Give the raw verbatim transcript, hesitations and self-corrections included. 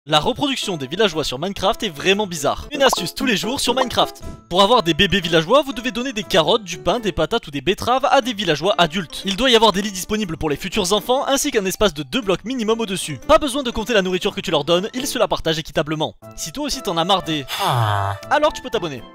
La reproduction des villageois sur Minecraft est vraiment bizarre. Une astuce tous les jours sur Minecraft. Pour avoir des bébés villageois, vous devez donner des carottes, du pain, des patates ou des betteraves à des villageois adultes. Il doit y avoir des lits disponibles pour les futurs enfants, ainsi qu'un espace de deux blocs minimum au-dessus. Pas besoin de compter la nourriture que tu leur donnes, ils se la partagent équitablement. Si toi aussi t'en as marre des... alors tu peux t'abonner.